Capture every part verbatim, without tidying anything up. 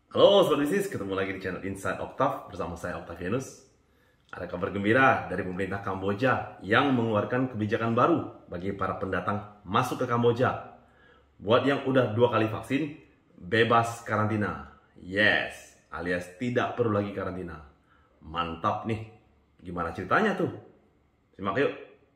Halo Sobat Bisnis, ketemu lagi di channel Inside Octave bersama saya Octavianus. Ada kabar gembira dari pemerintah Kamboja yang mengeluarkan kebijakan baru bagi para pendatang masuk ke Kamboja. Buat yang udah dua kali vaksin, bebas karantina. Yes, alias tidak perlu lagi karantina. Mantap nih. Gimana ceritanya tuh? Simak yuk.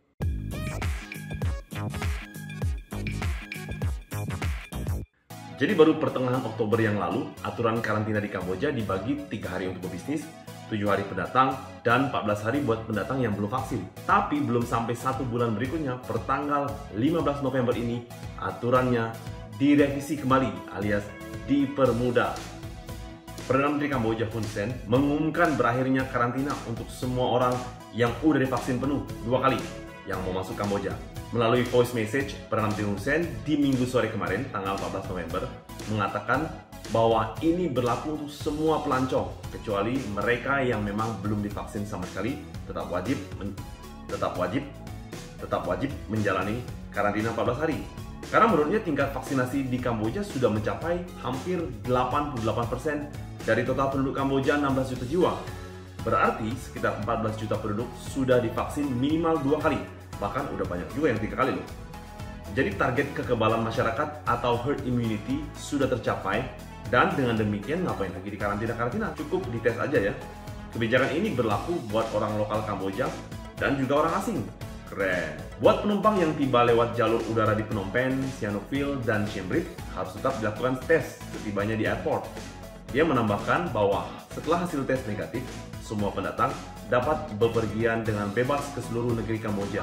Jadi baru pertengahan Oktober yang lalu, aturan karantina di Kamboja dibagi tiga hari untuk pebisnis, tujuh hari pendatang, dan empat belas hari buat pendatang yang belum vaksin. Tapi belum sampai satu bulan berikutnya, pertanggal lima belas November ini, aturannya direvisi kembali alias dipermudah. Perdana Menteri Kamboja Hun Sen mengumumkan berakhirnya karantina untuk semua orang yang udah divaksin penuh dua kali yang mau masuk Kamboja. Melalui voice message, Perdana Menteri Hun Sen di minggu sore kemarin, tanggal empat belas November, mengatakan bahwa ini berlaku untuk semua pelancong, kecuali mereka yang memang belum divaksin sama sekali, tetap wajib, tetap wajib, tetap wajib menjalani karantina empat belas hari. Karena menurutnya tingkat vaksinasi di Kamboja sudah mencapai hampir delapan puluh delapan persen dari total penduduk Kamboja enam belas juta jiwa. Berarti sekitar empat belas juta penduduk sudah divaksin minimal dua kali. Bahkan udah banyak juga yang tiga kali loh. Jadi target kekebalan masyarakat atau herd immunity sudah tercapai, dan dengan demikian ngapain lagi di karantina-karantina, cukup dites aja ya. Kebijakan ini berlaku buat orang lokal Kamboja dan juga orang asing. Keren. Buat penumpang yang tiba lewat jalur udara di Phnom Penh, Sihanoukville, dan Siem Reap harus tetap dilakukan tes setibanya di airport. Dia menambahkan bahwa setelah hasil tes negatif, semua pendatang dapat bepergian dengan bebas ke seluruh negeri Kamboja.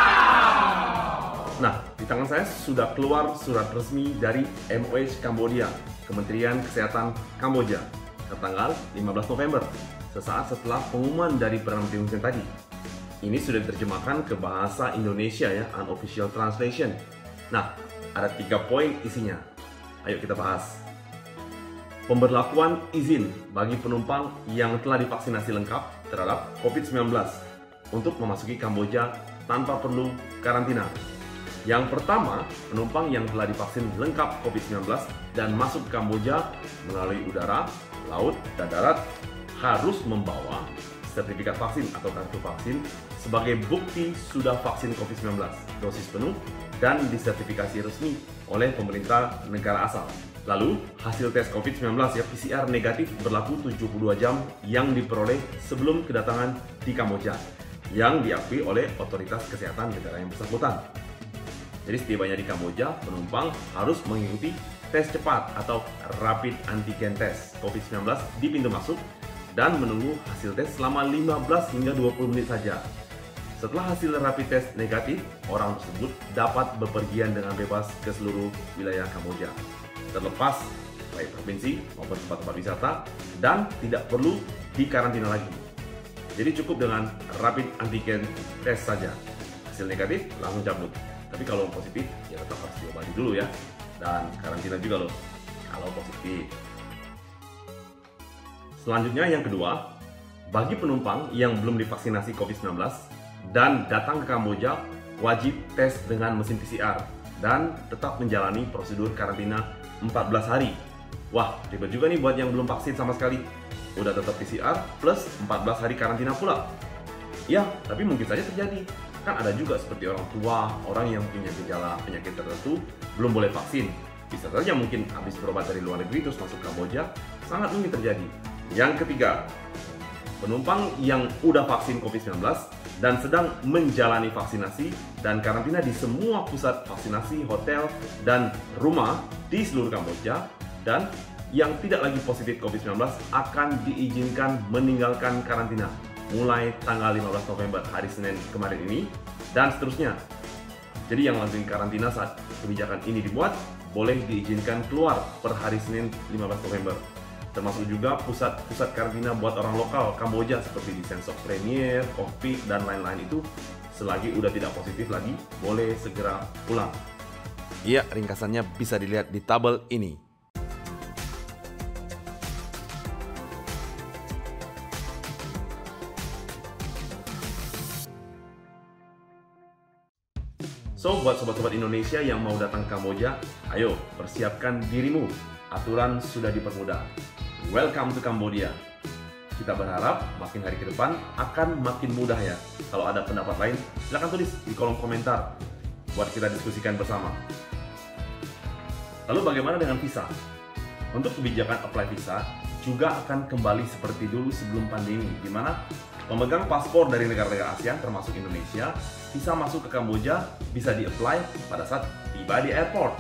Nah, di tangan saya sudah keluar surat resmi dari M O H Cambodia, Kementerian Kesehatan Kamboja, tertanggal lima belas November, sesaat setelah pengumuman dari Perdana Menteri Hun Sen tadi. Ini sudah diterjemahkan ke bahasa Indonesia ya, unofficial translation. Nah, ada tiga poin isinya. Ayo kita bahas. Pemberlakuan izin bagi penumpang yang telah divaksinasi lengkap terhadap COVID sembilan belas untuk memasuki Kamboja tanpa perlu karantina. Yang pertama, penumpang yang telah divaksin lengkap COVID sembilan belas dan masuk ke Kamboja melalui udara, laut, dan darat harus membawa sertifikat vaksin atau kartu vaksin sebagai bukti sudah vaksin COVID sembilan belas, dosis penuh, dan disertifikasi resmi oleh pemerintah negara asal. Lalu, hasil tes COVID sembilan belas ya P C R negatif berlaku tujuh puluh dua jam yang diperoleh sebelum kedatangan di Kamboja, yang diakui oleh otoritas kesehatan negara yang bersangkutan. Jadi setibanya di Kamboja, penumpang harus mengikuti tes cepat atau rapid antigen test COVID sembilan belas di pintu masuk dan menunggu hasil tes selama lima belas hingga dua puluh menit saja. Setelah hasil rapid test negatif, orang tersebut dapat bepergian dengan bebas ke seluruh wilayah Kamboja, terlepas baik provinsi maupun tempat-tempat wisata, dan tidak perlu dikarantina lagi. Jadi cukup dengan rapid antigen test saja. Hasil negatif langsung cabut. Tapi kalau positif ya tetap harus diobati dulu ya, dan karantina juga loh kalau positif. Selanjutnya yang kedua, bagi penumpang yang belum divaksinasi COVID sembilan belas dan datang ke Kamboja wajib tes dengan mesin P C R dan tetap menjalani prosedur karantina empat belas hari. Wah, ribet juga nih buat yang belum vaksin sama sekali. Udah tetap P C R plus empat belas hari karantina pula. Ya, tapi mungkin saja terjadi. Kan ada juga seperti orang tua, orang yang punya gejala penyakit tertentu belum boleh vaksin. Bisa saja mungkin habis berobat dari luar negeri terus masuk Kamboja, sangat mungkin terjadi. Yang ketiga, penumpang yang udah vaksin COVID sembilan belas dan sedang menjalani vaksinasi dan karantina di semua pusat vaksinasi, hotel, dan rumah di seluruh Kamboja, dan yang tidak lagi positif COVID sembilan belas akan diizinkan meninggalkan karantina mulai tanggal lima belas November, hari Senin kemarin ini, dan seterusnya. Jadi yang langsung karantina saat kebijakan ini dibuat boleh diizinkan keluar per hari Senin lima belas November. Termasuk juga pusat-pusat karantina buat orang lokal Kamboja seperti di Siem Reap Premier, Koh Phi, dan lain-lain itu selagi udah tidak positif lagi boleh segera pulang. Iya, ringkasannya bisa dilihat di tabel ini. So, buat sobat-sobat Indonesia yang mau datang ke Kamboja, ayo persiapkan dirimu. Aturan sudah dipermudah. welcome to Cambodia. Kita berharap makin hari ke depan akan makin mudah ya. Kalau ada pendapat lain, silahkan tulis di kolom komentar buat kita diskusikan bersama. Lalu bagaimana dengan visa? Untuk kebijakan apply visa juga akan kembali seperti dulu sebelum pandemi, di mana pemegang paspor dari negara-negara ASEAN termasuk Indonesia bisa masuk ke Kamboja bisa di-apply pada saat tiba di airport.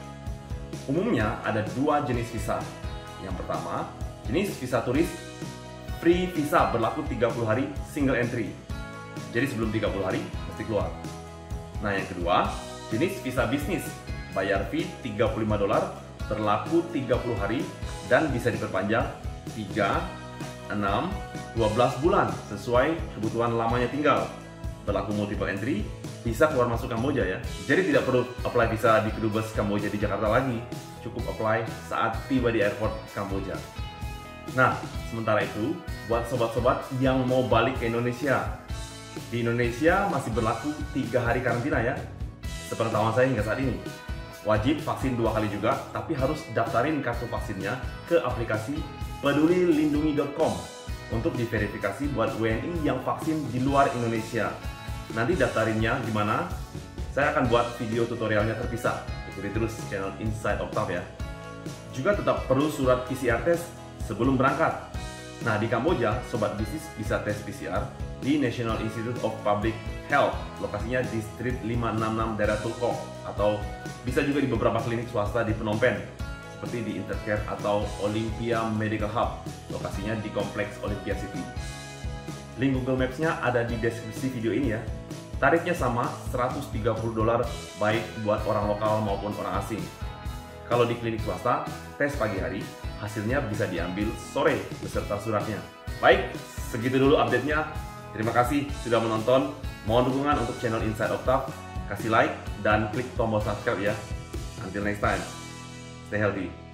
Umumnya ada dua jenis visa. Yang pertama, jenis visa turis free visa berlaku tiga puluh hari single entry. Jadi sebelum tiga puluh hari mesti keluar. Nah, yang kedua, jenis visa bisnis bayar fee tiga puluh lima dolar berlaku tiga puluh hari dan bisa diperpanjang tiga, enam, dua belas bulan sesuai kebutuhan lamanya tinggal. Berlaku multiple entry, bisa keluar masuk Kamboja ya. Jadi tidak perlu apply visa di kedubes Kamboja di Jakarta lagi, cukup apply saat tiba di airport Kamboja. Nah, sementara itu buat sobat-sobat yang mau balik ke Indonesia, di Indonesia masih berlaku tiga hari karantina ya. Sepengetahuan saya hingga saat ini. Wajib vaksin dua kali juga, tapi harus daftarin kartu vaksinnya ke aplikasi peduli lindungi dot com untuk diverifikasi buat W N I yang vaksin di luar Indonesia. Nanti daftarinnya gimana? Saya akan buat video tutorialnya terpisah. Ikuti terus channel Inside Octave ya. Juga tetap perlu surat P C R test sebelum berangkat. Nah, di Kamboja, sobat bisnis bisa tes P C R di National Institute of Public Health, lokasinya di Street lima enam enam daerah Tulkok, atau bisa juga di beberapa klinik swasta di Phnom Penh, seperti di Intercare atau Olympia Medical Hub, lokasinya di Kompleks Olympia City. Link Google Maps-nya ada di deskripsi video ini ya. Tarifnya sama, seratus tiga puluh dolar baik buat orang lokal maupun orang asing. Kalau di klinik swasta, tes pagi hari, hasilnya bisa diambil sore beserta suratnya. Baik, segitu dulu update-nya. Terima kasih sudah menonton. Mohon dukungan untuk channel Inside Octave. Kasih like dan klik tombol subscribe ya. Until next time, stay healthy.